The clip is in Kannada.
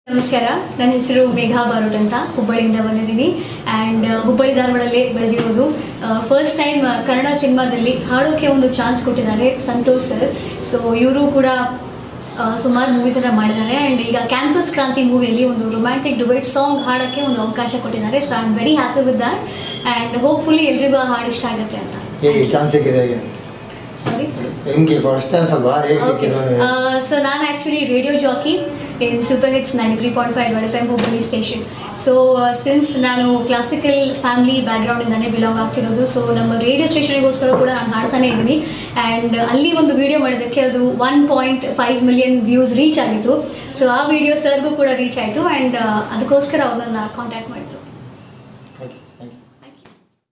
ನಮಸ್ಕಾರ, ನನ್ನ ಹೆಸರು ಮೇಘಾ ಬಾರೋಟ್ ಅಂತ ಹುಬ್ಬಳ್ಳಿಯಿಂದ ಬಂದಿದ್ದೀನಿ. ಆ್ಯಂಡ್ ಹುಬ್ಬಳ್ಳಿ ಧಾರವಾಡಲ್ಲೇ ಬೆಳೆದಿರೋದು. ಫಸ್ಟ್ ಟೈಮ್ ಕನ್ನಡ ಸಿನಿಮಾದಲ್ಲಿ ಹಾಡೋಕ್ಕೆ ಒಂದು ಚಾನ್ಸ್ ಕೊಟ್ಟಿದ್ದಾರೆ ಸಂತೋಷ್ ಸರ್. ಸೊ ಇವರು ಕೂಡ ಸುಮಾರು ಮೂವೀಸನ್ನು ಮಾಡಿದ್ದಾರೆ. ಆ್ಯಂಡ್ ಈಗ ಕ್ಯಾಂಪಸ್ ಕ್ರಾಂತಿ ಮೂವಿಯಲ್ಲಿ ಒಂದು ರೊಮ್ಯಾಂಟಿಕ್ ಡುವೆಟ್ ಸಾಂಗ್ ಹಾಡೋಕ್ಕೆ ಒಂದು ಅವಕಾಶ ಕೊಟ್ಟಿದ್ದಾರೆ. So I am very happy with that. And hopefully ಎಲ್ರಿಗೂ ಆ ಹಾಡು ಇಷ್ಟ ಆಗುತ್ತೆ ಅಂತ. ಸೊ ನಾನು actually radio jockey in super hits 93.5 red FM Hubballi station. So since ನಾನು ಕ್ಲಾಸಿಕಲ್ ಫ್ಯಾಮಿಲಿ ಬ್ಯಾಕ್ಗ್ರೌಂಡಿಂದಾನೇ ಬಿಲಾಂಗ್ ಆಗ್ತಿರೋದು. ಸೊ ನಮ್ಮ ರೇಡಿಯೋ ಸ್ಟೇಷನಿಗೋಸ್ಕರ ಕೂಡ ನಾನು ಹಾಡ್ತಾನೆ ಇದ್ದೀನಿ. ಆ್ಯಂಡ್ ಅಲ್ಲಿ ಒಂದು ವಿಡಿಯೋ ಮಾಡೋದಕ್ಕೆ ಅದು 1.5 ಮಿಲಿಯನ್ ವ್ಯೂಸ್ ರೀಚ್ ಆಗಿತ್ತು. ಸೊ ಆ ವಿಡಿಯೋ ಸರ್ಗೂ ಕೂಡ ರೀಚ್ ಆಯಿತು. ಆ್ಯಂಡ್ ಅದಕ್ಕೋಸ್ಕರ ಅವ್ರನ್ನ ಕಾಂಟ್ಯಾಕ್ಟ್ ಮಾಡಿದೆ.